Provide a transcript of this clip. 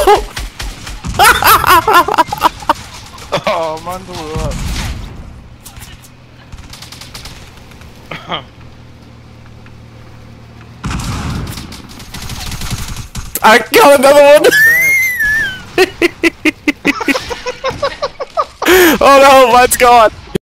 Oh, mine blew up. I got another one! Oh no, mine's gone!